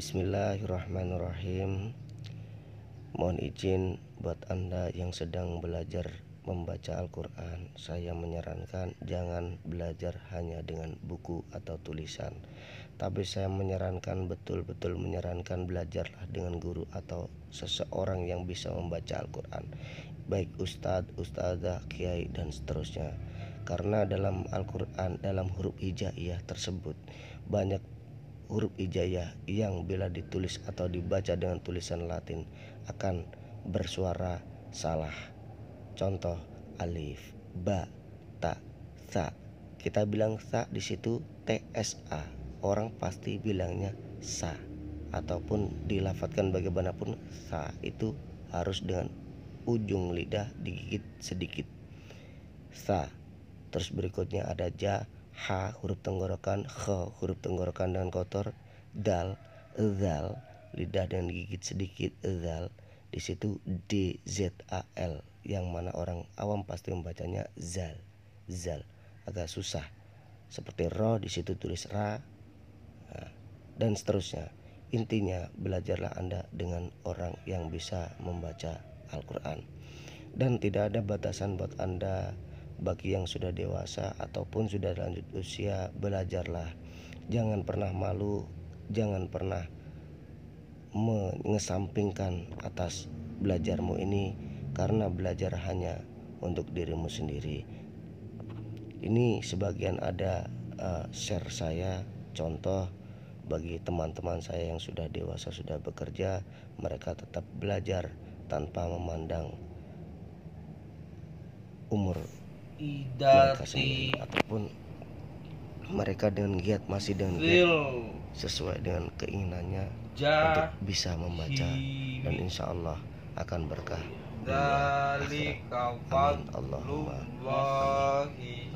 Bismillahirrahmanirrahim. Mohon izin buat Anda yang sedang belajar membaca Al-Quran, saya menyarankan jangan belajar hanya dengan buku atau tulisan, tapi saya menyarankan, betul-betul menyarankan, belajarlah dengan guru atau seseorang yang bisa membaca Al-Quran, baik ustadz, ustadzah, kiai, dan seterusnya. Karena dalam Al-Quran, dalam huruf hijaiyah tersebut banyak huruf hijaiyah yang bila ditulis atau dibaca dengan tulisan Latin akan bersuara salah. Contoh alif, ba, ta, sa. Kita bilang sa di situ TSA. Orang pasti bilangnya sa. Ataupun dilafatkan bagaimanapun, sa itu harus dengan ujung lidah digigit sedikit. Sa. Terus berikutnya ada ja, ha huruf tenggorokan, kh huruf tenggorokan dengan kotor, dal, zal lidah dengan gigit sedikit, zal. Di situ d, z, a, l yang mana orang awam pasti membacanya zal, zal. Agak susah. Seperti ro, di situ tulis ra, dan seterusnya. Intinya belajarlah Anda dengan orang yang bisa membaca Al-Quran, dan tidak ada batasan buat Anda. Bagi yang sudah dewasa ataupun sudah lanjut usia, belajarlah. Jangan pernah malu, jangan pernah mengesampingkan atas belajarmu ini, karena belajar hanya untuk dirimu sendiri. Ini sebagian ada share saya, contoh bagi teman-teman saya yang sudah dewasa, sudah bekerja, mereka tetap belajar tanpa memandang umur mereka sendiri, ataupun mereka dengan giat, masih dengan giat sesuai dengan keinginannya untuk bisa membaca, dan insya Allah akan berkah dunia akhirat. Amin Allahumma amin.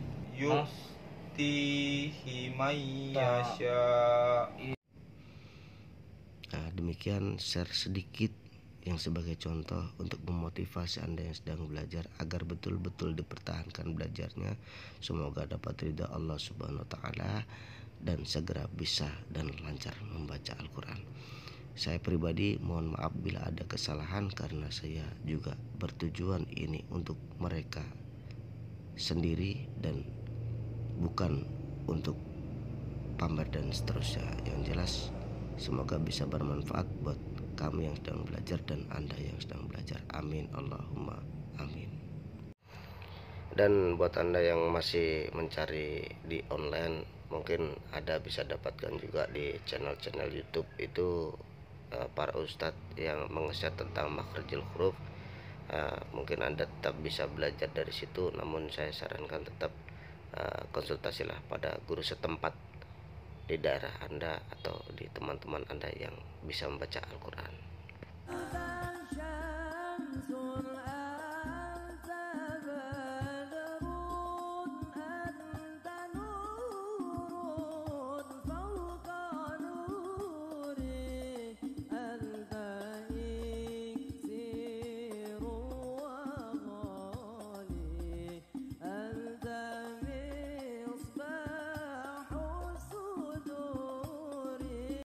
Nah, demikian share sedikit yang sebagai contoh untuk memotivasi Anda yang sedang belajar agar betul-betul dipertahankan belajarnya. Semoga dapat ridha Allah Subhanahu wa taala dan segera bisa dan lancar membaca Al-Quran. Saya pribadi mohon maaf bila ada kesalahan, karena saya juga bertujuan ini untuk mereka sendiri dan bukan untuk pamer dan seterusnya. Yang jelas semoga bisa bermanfaat buat kami yang sedang belajar dan Anda yang sedang belajar. Amin Allahumma amin. Dan buat Anda yang masih mencari di online, mungkin Anda bisa dapatkan juga di channel-channel YouTube itu para ustadz yang mengeser tentang makhrajul huruf. Mungkin Anda tetap bisa belajar dari situ, namun saya sarankan tetap konsultasilah pada guru setempat di daerah Anda atau di teman-teman Anda yang bisa membaca Al-Quran.